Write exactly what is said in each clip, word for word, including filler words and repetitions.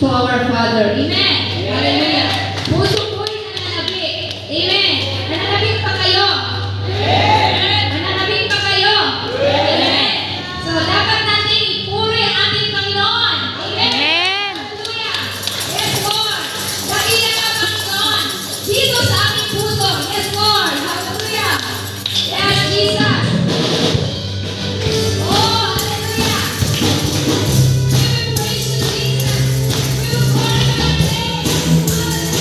our Father. Amen. Hallelujah. Puso ko'y nananabik. Amen. Nananabik pa kayo. Nananabik pa kayo. Amen. So, dapat natin ipuri ang ating Panginoon. Amen. Hallelujah. Yes, Lord. Dakila ka, Panginoon. Dito sa ating puso. Yes, Lord. Hallelujah. Yes, Jesus. Oh, hallelujah. We will praise you, Jesus. We will glorify your name.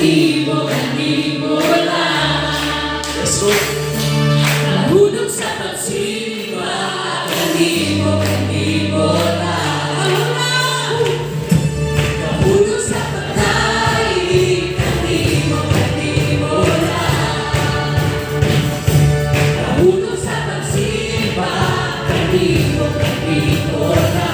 kanimo, kanimo lang. Yes, Lord. Nahulog sa pagsimba, kanimo, kanimo lang. Nahulog sa pagkain, kanimo, kanimo lang. Nahulog sa pagsimba, kanimo, kanimo lang.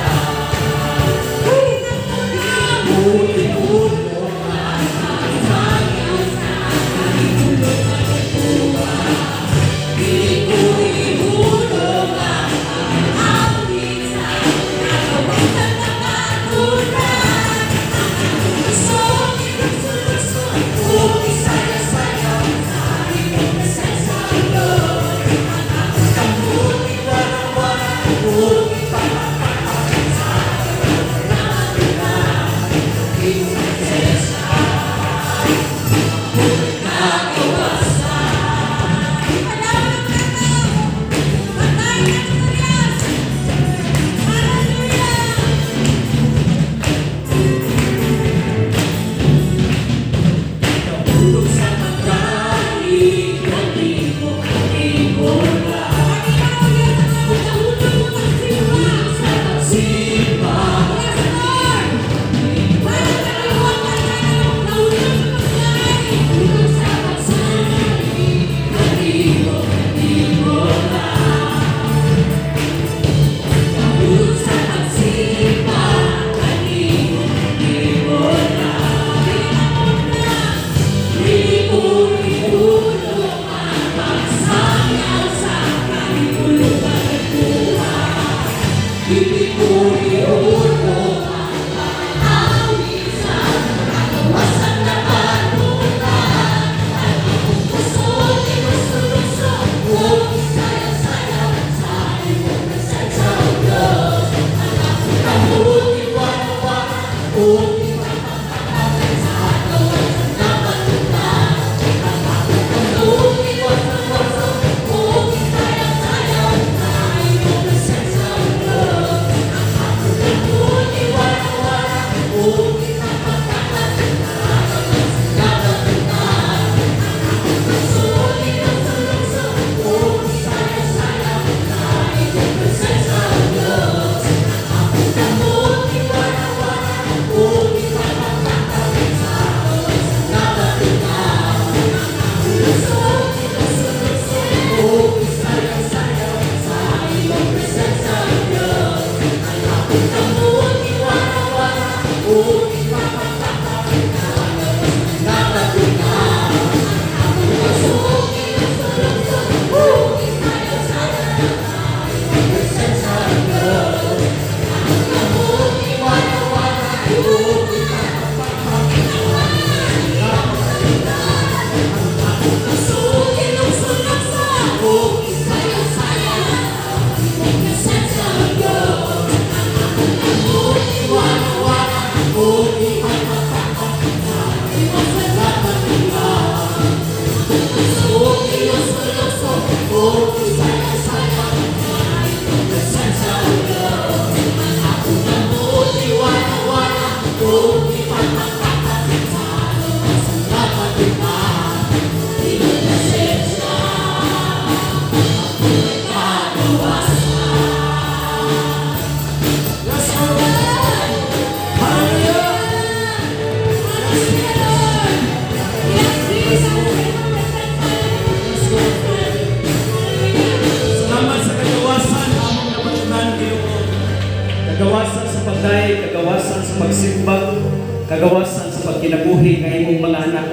Kagawasan sa pagday, kagawasan sa pagsimbag, kagawasan sa pagkinabuhi ng imong mga anak.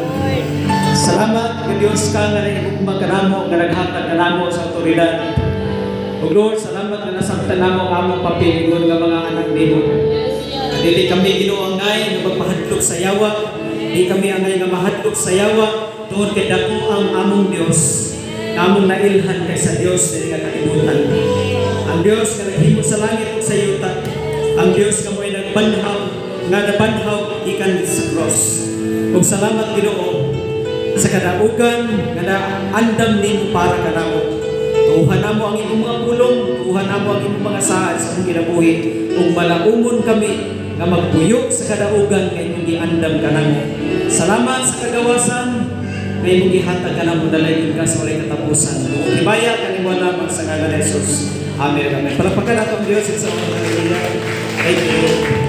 Salamat kay Dios ka nga imong magkanamo nga naghatag kanamo sa otoridad. O Lord, salamat nga nasabtan namo ang among papilingon nga mga anak nimo. Dili kami ginuangay nga magpahadlok sa yawa, di kami angay nga mahadlok sa yawa tungod kay dako ang among Dios. Among nailhan kay sa Dios dili ka kalibutan. Ang Dios nga naghimo sa langit ug sa yuta. Ang Dios nga mo'y nagbanhaw, nga nabanhaw ikan sa cross. Ug salamat Ginoo sa kadaugan nga naandam nimo para kanamo. Tuhan namo ang imong mga pulong, tuhan namo ang imong mga saad sa imong kinabuhi. Ug malaumon kami nga magpuyo sa kadaugan nga imong giandam kanamo. Salamat sa kagawasan. May mong ihatag ka na mo dalay ka sa walay katapusan. Kung ibaya ka ni mo lamang sa ngalan ni Jesus. Amen. Amen. Palakpakan natin ang Diyos sa mga Hallelujah. Thank you.